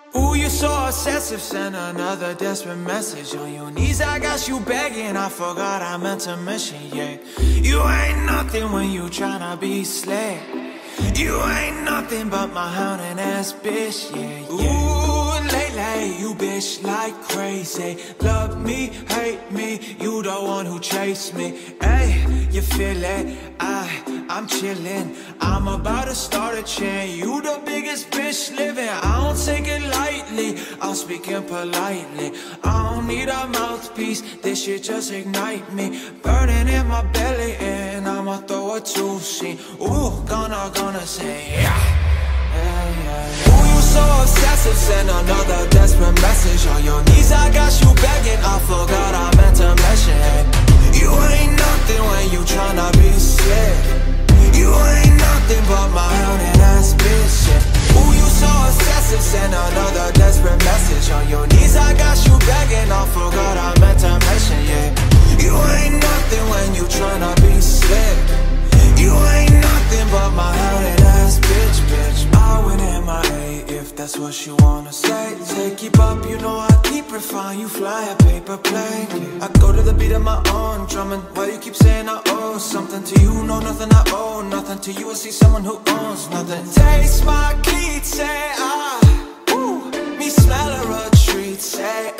Ooh, you're so obsessive, send another desperate message. On your knees, I got you begging, I forgot I meant to mention, yeah. You ain't nothing when you tryna be slick. You ain't nothing but my hounding ass bitch, yeah, yeah. Ooh, lately, you bitch like crazy. Love me, hate me, you the one who chased me. Ayy, you feel it, I'm chillin'. I'm about to start a chain. You the biggest bitch living, I don't take it lightly, I'm speaking politely. I don't need a mouthpiece, this shit just ignite me. Burning in my belly and I'ma throw a two-scene. Ooh, gonna say yeah. Ooh, you so obsessive, send another desperate message. On your knees, I got you begging, I forgot I meant to mention. You ain't nothing when you tryna be slick. You ain't nothing but my hounding ass bitch, yeah. Ooh, you so obsessive, send another desperate message. On your knees, I got you begging, I forgot I meant to mention, yeah. You ain't nothing when you tryna be slick. You ain't nothing but my hounding ass bitch, bitch. I win MIA if that's what you wanna say. Say keep up, you know I keep refined. You fly a paper plane, yeah. I go to the beat of my own drumming. Why you keep saying I owe something to you? No, nothing I owe, nothing to you. I see someone who owns nothing. Taste my cleat, say ooh, me smell a retreat, say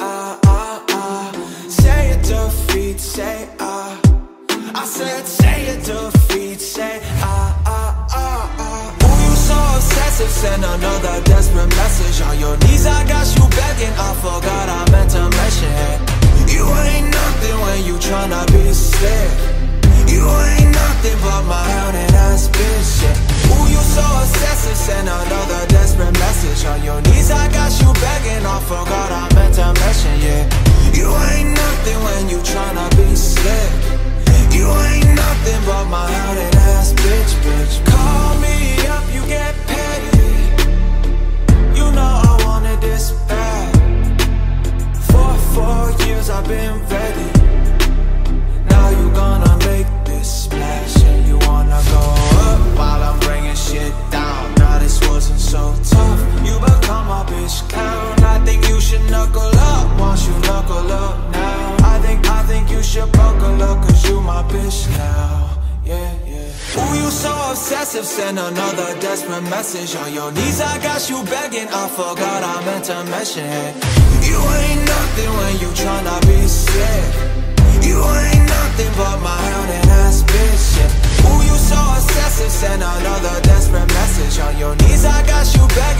say it defeat, say I said say it defeat, say Ooh, you so obsessive, send another desperate message. On your knees, I got you begging, I forgot I meant to mention. You ain't nothing when you tryna be slick. You ain't nothing but my hounding ass bitch, yeah. Ooh, you so obsessive, send another desperate message. On your knees, I got you begging, I forgot I meant to mention, yeah. You ain't nothing when you tryna be slick. You ain't nothing but my hounding ass bitch, bitch. Call me up, you get petty. You know I wanted this bad. For 4 years I've been ready. Now you gonna make this splash. And you wanna go up while I'm bringing shit down. Now this wasn't so tough, you become my bitch clown. I think you should knuckle up, once you knuckle up now. I think you should buckle up, cause you my bitch now, yeah, yeah. Ooh, you so obsessive, send another desperate message. On your knees, I got you begging, I forgot I meant to mention. You ain't nothing when you tryna be slick. You ain't nothing but my hounding ass bitch, yeah. Ooh, you so obsessive, send another desperate message. On your knees, I got you begging.